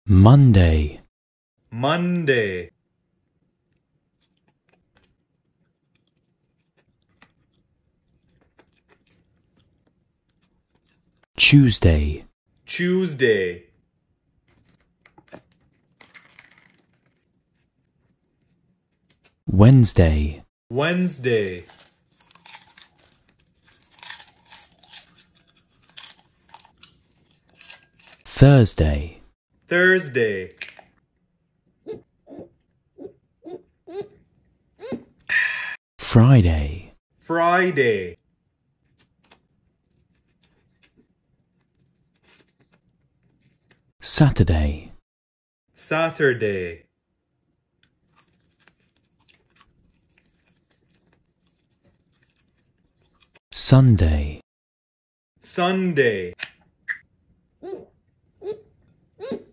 Monday, Monday, Tuesday, Tuesday, Wednesday, Wednesday, Thursday, Thursday, Friday, Friday, Saturday, Saturday, Sunday. Sunday.